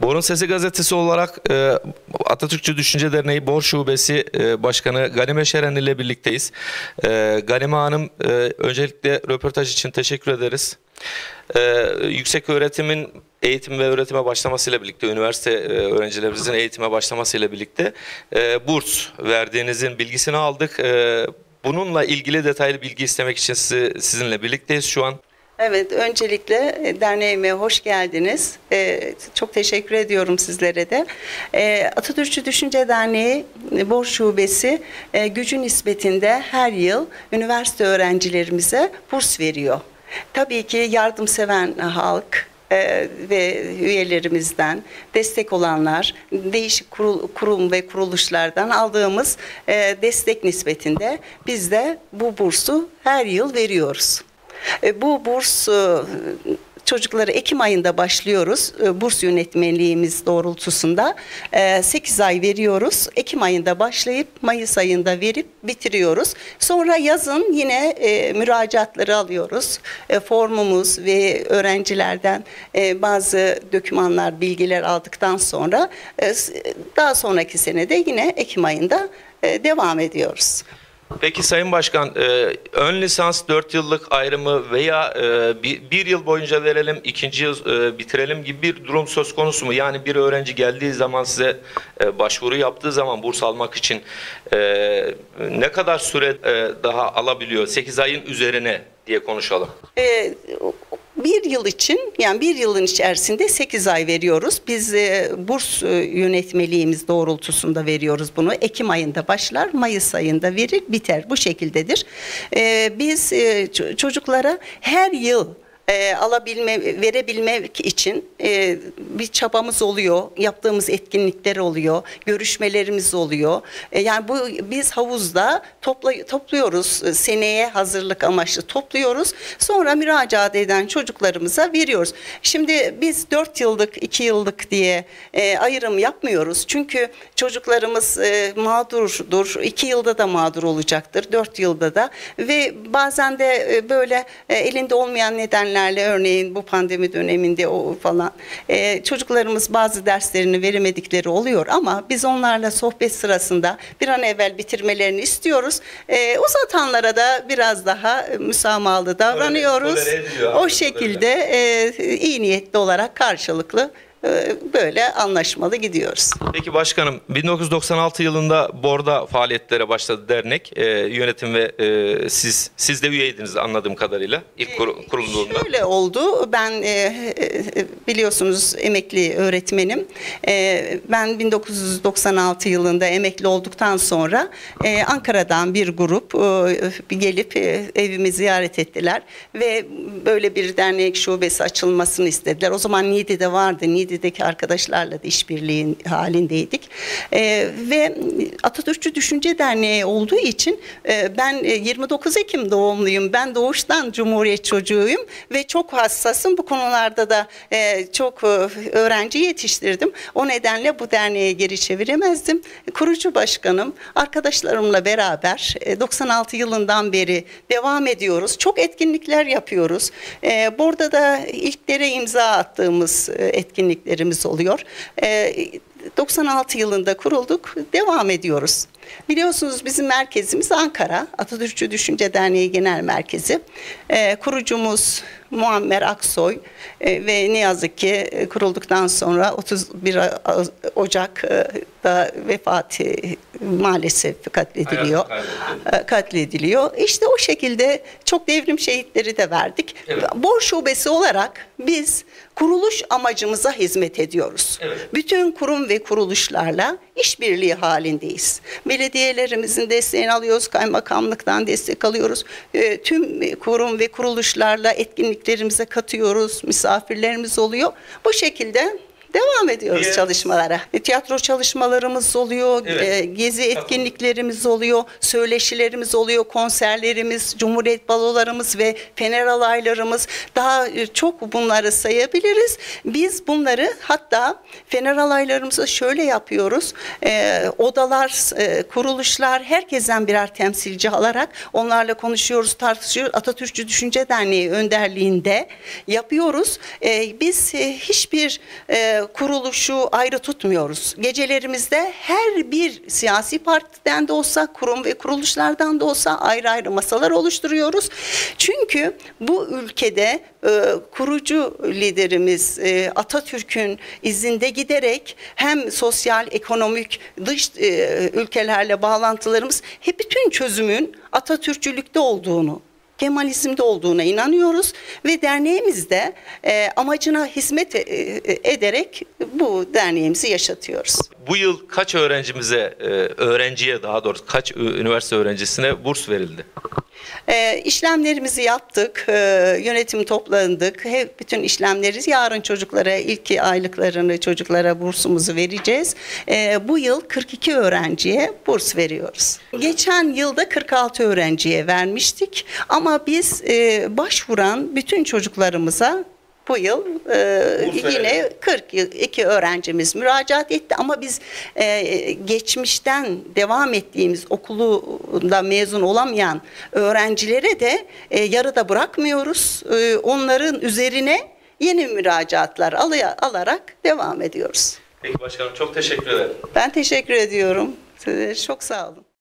Borun Sesi gazetesi olarak Atatürkçü Düşünce Derneği Bor Şubesi Başkanı Ganime Şeren ile birlikteyiz. Ganime Hanım, öncelikle röportaj için teşekkür ederiz. Yüksek öğretimin eğitim ve öğretime başlamasıyla birlikte, üniversite öğrencilerimizin eğitime başlamasıyla birlikte burs verdiğinizin bilgisini aldık. Bununla ilgili detaylı bilgi istemek için sizinle birlikteyiz şu an. Evet, öncelikle derneğime hoş geldiniz. Çok teşekkür ediyorum sizlere de. Atatürkçü Düşünce Derneği Bor Şubesi gücü nispetinde her yıl üniversite öğrencilerimize burs veriyor. Tabii ki yardımseven halk ve üyelerimizden destek olanlar, değişik kurum ve kuruluşlardan aldığımız destek nispetinde biz de bu bursu her yıl veriyoruz. Bu burs çocukları Ekim ayında başlıyoruz. Burs yönetmeliğimiz doğrultusunda 8 ay veriyoruz. Ekim ayında başlayıp Mayıs ayında verip bitiriyoruz. Sonra yazın yine müracaatları alıyoruz. Formumuz ve öğrencilerden bazı dokümanlar, bilgiler aldıktan sonra daha sonraki senede yine Ekim ayında devam ediyoruz. Peki Sayın Başkan, ön lisans 4 yıllık ayrımı veya bir yıl boyunca verelim, ikinci yıl bitirelim gibi bir durum söz konusu mu? Yani bir öğrenci geldiği zaman size başvuru yaptığı zaman burs almak için ne kadar süre daha alabiliyor? 8 ayın üzerine diye konuşalım. Bir yıl için, yani bir yılın içerisinde 8 ay veriyoruz. Biz burs yönetmeliğimiz doğrultusunda veriyoruz bunu. Ekim ayında başlar, Mayıs ayında verir, biter. Bu şekildedir. Biz çocuklara her yıl verebilmek için bir çabamız oluyor, yaptığımız etkinlikler oluyor, görüşmelerimiz oluyor. Yani biz havuzda topluyoruz, seneye hazırlık amaçlı topluyoruz. Sonra müracaat eden çocuklarımıza veriyoruz. Şimdi biz 4 yıllık, 2 yıllık diye ayrım yapmıyoruz. Çünkü çocuklarımız mağdurdur, 2 yılda da mağdur olacaktır, 4 yılda da ve bazen de böyle elinde olmayan nedenlerle, örneğin bu pandemi döneminde falan çocuklarımız bazı derslerini veremedikleri oluyor ama biz onlarla sohbet sırasında bir an evvel bitirmelerini istiyoruz. Uzatanlara da biraz daha müsamahalı davranıyoruz. O şekilde iyi niyetli olarak karşılıklı böyle anlaşmalı gidiyoruz. Peki başkanım, 1996 yılında Bor'da faaliyetlere başladı dernek. Yönetim ve siz de üyeydiniz anladığım kadarıyla ilk kurulduğunda. Şöyle oldu. Ben biliyorsunuz emekli öğretmenim. Ben 1996 yılında emekli olduktan sonra Ankara'dan bir grup gelip evimi ziyaret ettiler ve böyle bir dernek şubesi açılmasını istediler. O zaman Niğde'de vardı. Niğde'deki arkadaşlarla da işbirliği halindeydik. Ve Atatürkçü Düşünce Derneği olduğu için ben 29 Ekim doğumluyum. Ben doğuştan Cumhuriyet çocuğuyum ve çok hassasım. Bu konularda da çok öğrenci yetiştirdim. O nedenle bu derneğe geri çeviremezdim. Kurucu başkanım, arkadaşlarımla beraber 96 yılından beri devam ediyoruz. Çok etkinlikler yapıyoruz. Burada da ilklere imza attığımız etkinliklerimiz oluyor. 96 yılında kurulduk, devam ediyoruz. Biliyorsunuz bizim merkezimiz Ankara, Atatürkçü Düşünce Derneği Genel Merkezi. Kurucumuz Muammer Aksoy ve ne yazık ki kurulduktan sonra 31 Ocak'ta maalesef katlediliyor. İşte o şekilde çok devrim şehitleri de verdik. Evet. Bor Şubesi olarak biz kuruluş amacımıza hizmet ediyoruz. Evet. Bütün kurum ve kuruluşlarla işbirliği halindeyiz. Belediyelerimizin desteğini alıyoruz, kaymakamlıktan destek alıyoruz. Tüm kurum ve kuruluşlarla etkinliklerimize katıyoruz, misafirlerimiz oluyor. Bu şekilde devam ediyoruz çalışmalara. Tiyatro çalışmalarımız oluyor, evet, gezi etkinliklerimiz oluyor, söyleşilerimiz oluyor, konserlerimiz, Cumhuriyet balolarımız ve Fener alaylarımız. Daha çok bunları sayabiliriz. Biz bunları hatta Fener alaylarımızı şöyle yapıyoruz. Odalar, kuruluşlar herkesten birer temsilci alarak onlarla konuşuyoruz, tartışıyoruz. Atatürkçü Düşünce Derneği önderliğinde yapıyoruz. Biz hiçbir kuruluşu ayrı tutmuyoruz. Gecelerimizde her bir siyasi partiden de olsa, kurum ve kuruluşlardan da olsa ayrı ayrı masalar oluşturuyoruz. Çünkü bu ülkede kurucu liderimiz Atatürk'ün izinde giderek hem sosyal, ekonomik, dış ülkelerle bağlantılarımız hep bütün çözümün Atatürkçülükte olduğunu, Kemalizm'de olduğuna inanıyoruz ve derneğimizde amacına hizmet ederek bu derneğimizi yaşatıyoruz. Bu yıl kaç öğrenciye daha doğrusu kaç üniversite öğrencisine burs verildi? İşlemlerimizi yaptık, yönetim toplandık. Hep bütün işlemleri yarın çocuklara ilk aylıklarını çocuklara bursumuzu vereceğiz. Bu yıl 42 öğrenciye burs veriyoruz. Geçen yılda 46 öğrenciye vermiştik ama biz başvuran bütün çocuklarımıza bu yıl yine 42 öğrencimiz müracaat etti ama biz geçmişten devam ettiğimiz okulda mezun olamayan öğrencilere de yarıda bırakmıyoruz. Onların üzerine yeni müracaatlar alarak devam ediyoruz. Peki başkanım, çok teşekkür ederim. Ben teşekkür ediyorum. Çok sağ olun.